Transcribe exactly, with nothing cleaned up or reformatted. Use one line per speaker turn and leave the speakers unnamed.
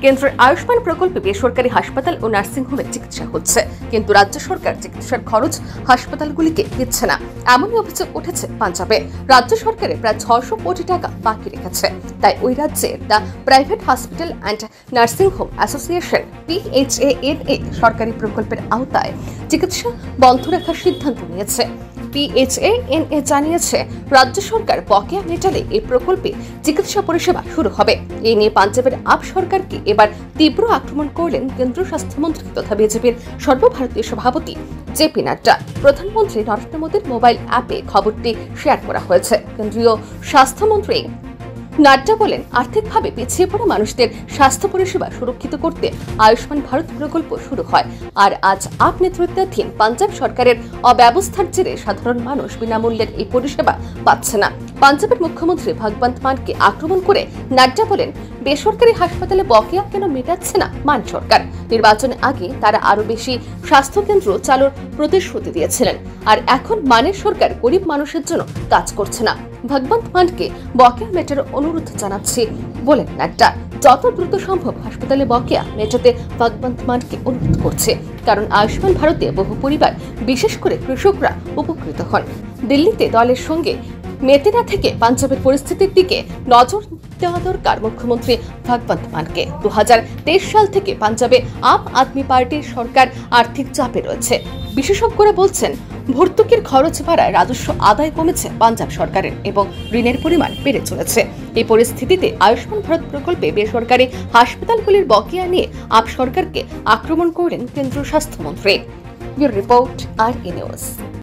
কেন্দ্রের আয়ুষ্মান প্রকল্পে বেসরকারি হাসপাতাল ও নার্সিংহোমে চিকিৎসা হচ্ছে, কিন্তু রাজ্য সরকার চিকিৎসার খরচ হাসপাতালগুলিকে দিচ্ছে না। এমনই অভিযোগ উঠেছে পাঞ্জাবে। রাজ্য সরকারের প্রায় ছশো কোটি টাকা বাকি রেখেছে, তাই ওই রাজ্যের the private hospital and nursing home association P H A N A সরকারি প্রকল্পের আওতায় চিকিৎসা বন্ধ রাখার সিদ্ধান্ত নিয়েছে। P H A N A জানিয়েছে, রাজ্য সরকার বকেয়া মেটালে এই প্রকল্পে চিকিৎসা পরিষেবা শুরু হবে। এই নিয়ে পাঞ্জাবের আপ সরকারকে এবার তীব্র আক্রমণ করলেন কেন্দ্রীয় স্বাস্থ্যমন্ত্রী তথা বিজেপির সর্বভারতীয় সভাপতি জে পি নাড্ডা। প্রধানমন্ত্রী নরেন্দ্র মোদীর মোবাইল অ্যাপে খবরটি শেয়ার করা হয়েছে। কেন্দ্রীয় স্বাস্থ্যমন্ত্রী নাড্ডা বলেন, আর্থিকভাবে পিছিয়ে পড়া মানুষদের স্বাস্থ্য পরিষেবা সুরক্ষিত করতে আয়ুষ্মান ভারত প্রকল্প শুরু হয়। আর আজ আপ নেতৃত্বাধীন পাঞ্জাব সরকারের অব্যবস্থার জেরে সাধারণ মানুষ বিনামূল্যের এই পরিষেবা পাচ্ছে না। পাঞ্জাবের মুখ্যমন্ত্রী ভগবন্ত মানকে আক্রমণ করে নাড্ডা বলেন, বেসরকারি হাসপাতালে বকেয়া কেন মেটাচ্ছে না মান সরকার? নির্বাচনের আগে তারা আরো বেশি স্বাস্থ্য কেন্দ্র চালুর প্রতিশ্রুতি দিয়েছিলেন, আর এখন মানের সরকার গরিব মানুষের জন্য কাজ করছে না। ভগবন্ত মানকে বকেয়া মেটার অনুরোধ জানাচ্ছি বলেন নাড্ডা। যত দ্রুত সম্ভব হাসপাতালে বকেয়া মেটাতে ভগবন্ত মানকে অনুরোধ করছে, কারণ আয়ুষ্মান ভারতে বহু পরিবার, বিশেষ করে কৃষকরা উপকৃত হন। দিল্লিতে দলের সঙ্গে মেতে না থেকে পাঞ্জাবের পরিস্থিতির দিকে নজর দেওয়া দরকার মুখ্যমন্ত্রী ভগবন্ত মানকে। দু হাজার তেইশ সাল থেকে পাঞ্জাবে আম আদমি পার্টির সরকার আর্থিক চাপে রয়েছে। বিশেষজ্ঞরা বলছেন, ভর্তুকির খরচ বাড়ায় রাজস্ব আদায় কমেছে পাঞ্জাব সরকারের এবং ঋণের পরিমাণ বেড়ে চলেছে। এই পরিস্থিতিতে আয়ুষ্মান ভারত প্রকল্পে বেসরকারি হাসপাতালগুলির বকেয়া নিয়ে আপ সরকারকে আক্রমণ করলেন কেন্দ্রীয় স্বাস্থ্যমন্ত্রী। Report R E news.